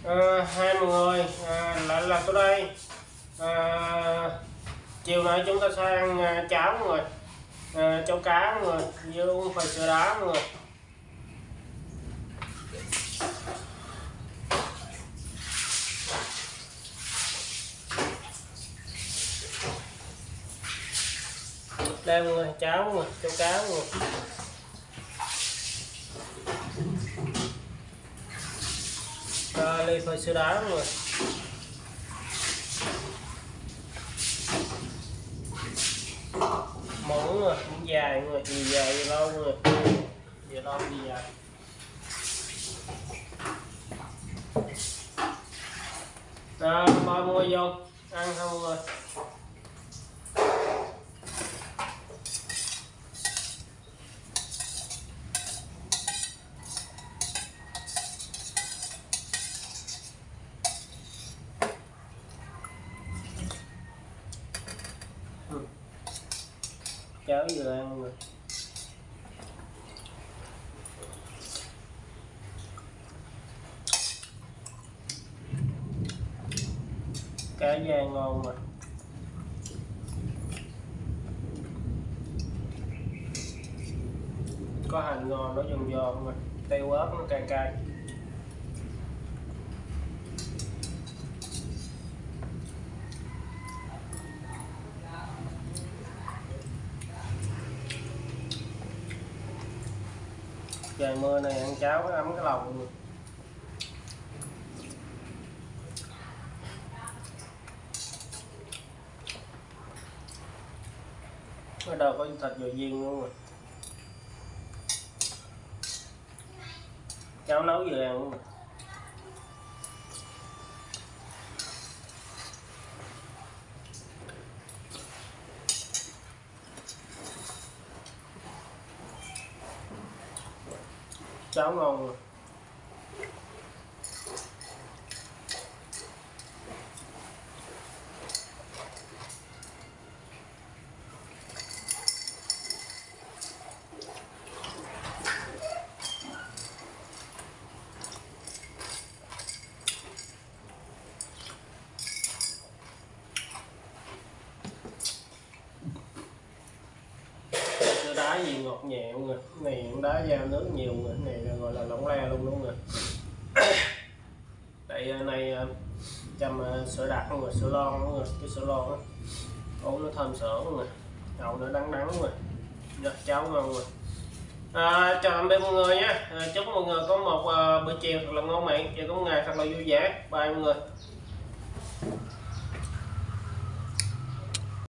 Hai mọi người, lại là tôi đây. Chiều nay chúng ta sẽ ăn cháo mọi người, cháo cá mọi người, với uống phải sữa đá mọi người. Đây mọi người, cháo mọi người, cháo cá mọi người. Ly phơi sữa đá mọi người. Muỗng rồi, muỗng dài mọi người, gì dài gì lâu mọi người, gì lâu gì dài. Mời mọi người vô ăn không mọi người. Cháo vừa ăn mọi người. Cá da ngon mà. Có hành ngon, nó giòn giòn mà, tiêu ớt nó cay cay. Trời mưa này ăn cháo nó ấm cái lòng luôn. Ở đâu có thịt dồi viên luôn rồi. Cháo nấu vừa ăn luôn. Cháo ngon rồi. Sữa đá gì ngọt nhẹ luôn rồi, này đá da nước nhiều người, này là gọi là lỏng le luôn đúng rồi. Đây này chăm sữa đặc luôn rồi, sữa lon luôn rồi, cái sữa lon á, uống nó thơm sữa luôn rồi, đậu nó đắng đắng rồi, cháo ngon rồi. Chào tạm biệt mọi người nhé, chúc mọi người có một bữa chiều thật là ngon miệng và có một ngày thật là vui vẻ. Bye mọi người.